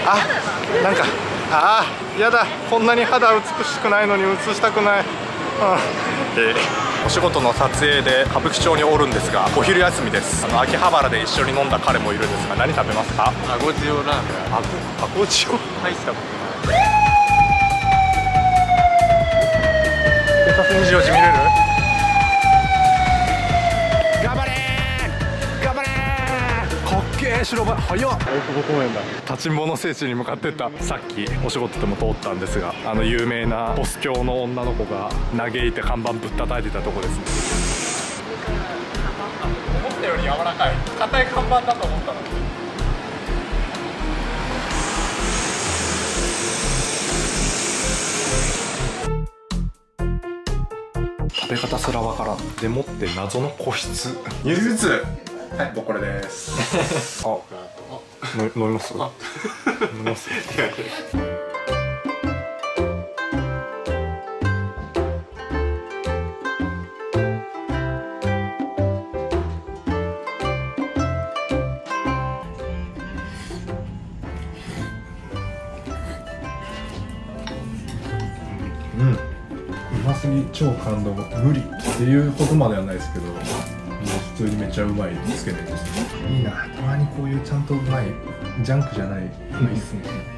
なんかやだ、こんなに肌美しくないのに映したくない。お仕事の撮影で歌舞伎町におるんですが、お昼休みです。秋葉原で一緒に飲んだ彼もいるんですが、何食べますか？ あご塩ラーメン。 あご塩大したことない。警察24時見れる？頑張れー頑張れー。かっけー、白バイ早っ。大久保公園だ。立ちんぼの聖地に向かってった。さっきお仕事でも通ったんですが、有名なボス教の女の子が嘆いて看板ぶったたいてたとこですね。思ったより柔らかい硬い看板だと思ったのに。食べ方すらわからん。でもって謎の個室。ゆずつ。はい、僕これです。飲みます？飲みます？うますぎ、超感動。無理っていうことまではないですけど、もう普通にめっちゃうまいつけ麺ですね。いいな、たまにこういうちゃんとうまいジャンクじゃないのいいっすね。